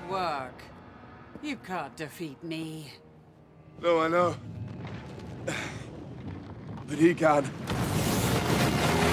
work. You can't defeat me. No, I know. But he can.